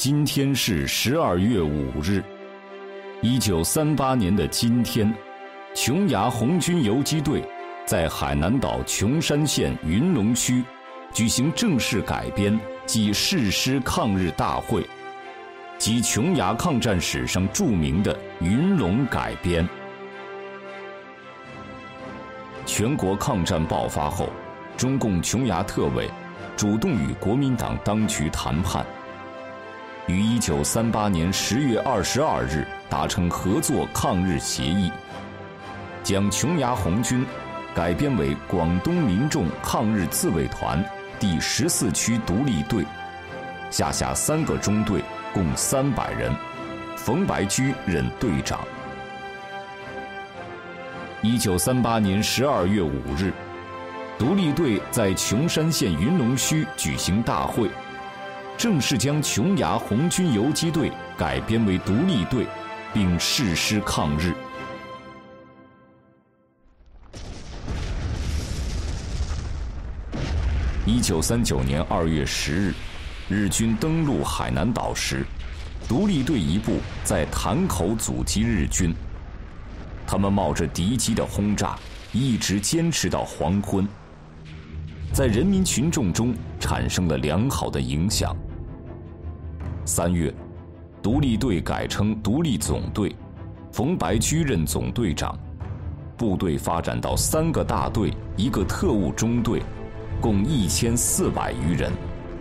今天是12月5日，1938年的今天，琼崖红军游击队在海南岛琼山县云龙区举行正式改编暨誓师抗日大会，即琼崖抗战史上著名的云龙改编。全国抗战爆发后，中共琼崖特委主动与国民党当局谈判，于1938年10月22日达成合作抗日协议，将琼崖红军改编为广东民众抗日自卫团第14区独立队，下辖3个中队，共300人，冯白驹任队长。1938年12月5日，独立队在琼山县云龙区举行大会，正式将琼崖红军游击队改编为独立队，并誓师抗日。1939年2月10日，日军登陆海南岛时，独立队一部在潭口阻击日军。他们冒着敌机的轰炸，一直坚持到黄昏，在人民群众中产生了良好的影响。3月，独立队改称独立总队，冯白驹任总队长，部队发展到3个大队，1个特务中队，共1400余人。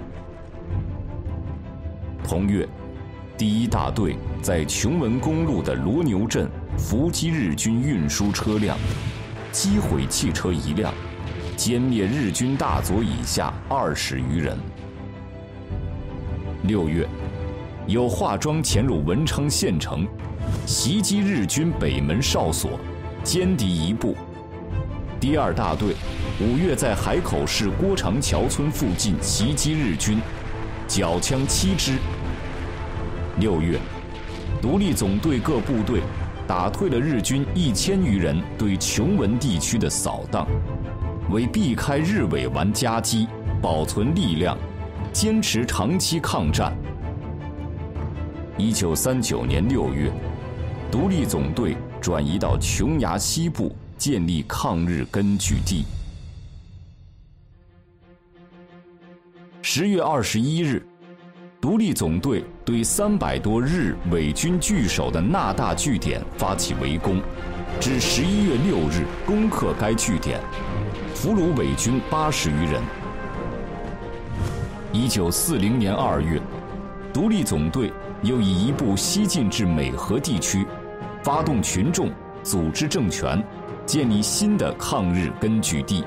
同月，第1大队在琼文公路的罗牛镇伏击日军运输车辆，击毁汽车1辆，歼灭日军大佐以下20余人。6月，有化妆潜入文昌县城，袭击日军北门哨所，歼敌1部。第2大队5月在海口市郭长桥村附近袭击日军，缴枪7支。6月，独立总队各部队打退了日军1000余人对琼文地区的扫荡，为避开日伪顽夹击，保存力量，坚持长期抗战。1939年6月，独立总队转移到琼崖西部，建立抗日根据地。10月21日，独立总队对300多日伪军据守的那大据点发起围攻，至11月6日攻克该据点，俘虏伪军80余人。1940年2月，独立总队又以一部西进至美河地区，发动群众，组织政权，建立新的抗日根据地。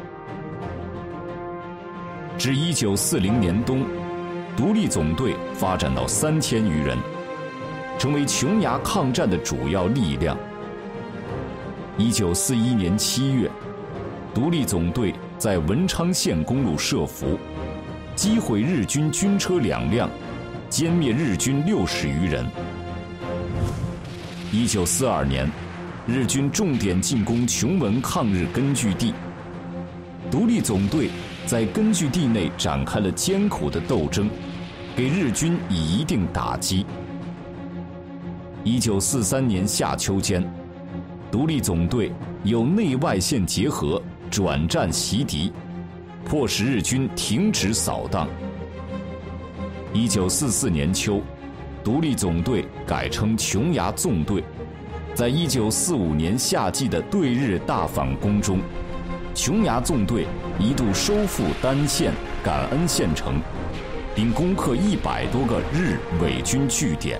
至1940年冬，独立总队发展到3000余人，成为琼崖抗战的主要力量。1941年7月，独立总队在文昌县公路设伏，击毁日军军车2辆，歼灭日军60余人。1942年，日军重点进攻琼文抗日根据地，独立总队在根据地内展开了艰苦的斗争，给日军以一定打击。1943年夏秋间，独立总队有内外线结合，转战袭敌，迫使日军停止扫荡。1944年秋，独立总队改称琼崖纵队。在1945年夏季的对日大反攻中，琼崖纵队一度收复丹县、感恩县城，并攻克100多个日伪军据点。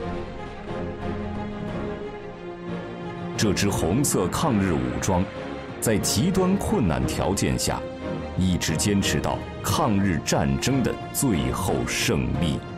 这支红色抗日武装，在极端困难条件下，一直坚持到抗日战争的最后胜利。